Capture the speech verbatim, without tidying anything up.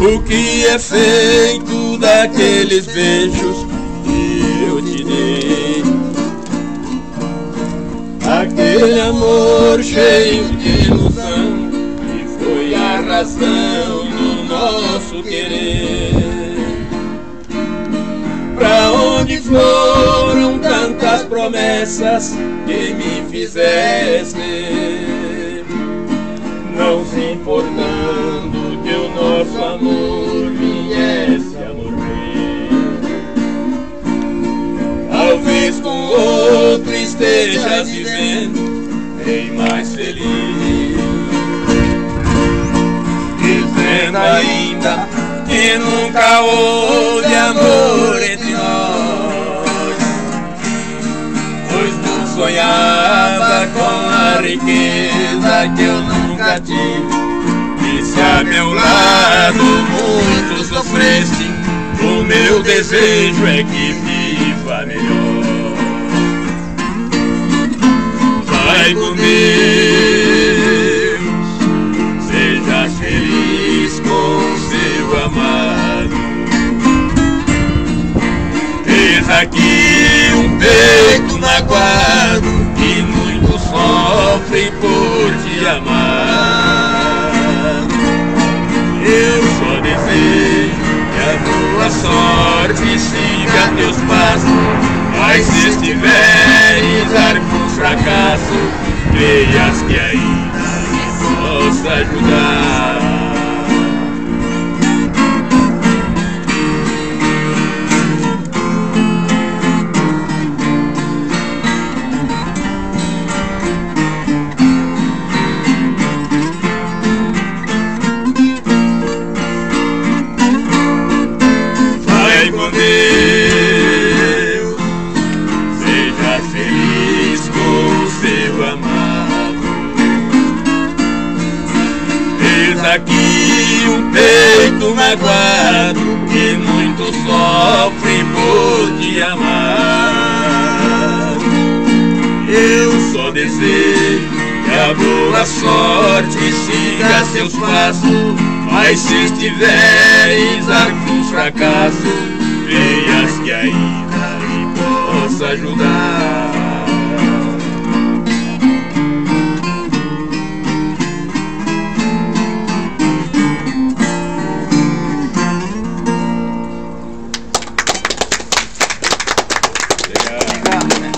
O que é feito daqueles beijos que eu te dei? Aquele amor cheio de ilusão que foi a razão do nosso querer. Pra onde foram tantas promessas que me fizeste? Não se importando que o nosso amor viesse a morrer. Talvez com outro estejas vivendo bem mais feliz, dizendo ainda que nunca houve amor entre nós, pois tu sonhava com a riqueza que eu nunca tive. E se a meu lado muito sofreste, o meu desejo é que viva melhor. Vai com Deus, seja feliz com seu amado. Eis aqui um peito magoado que muito sofre por te amar. Eu só desejo que a tua sorte siga teus passos, mas se estiveres arcos fracasso, creias que ainda possa ajudar. Vai com Deus, seja feliz com seu amado. Eis aqui um peito magoado que muito sofre por te amar. Eu só desejo que a boa sorte siga seus passos, mas se estiveres arcos fracasso, creias que ainda me possa ajudar. Obrigado.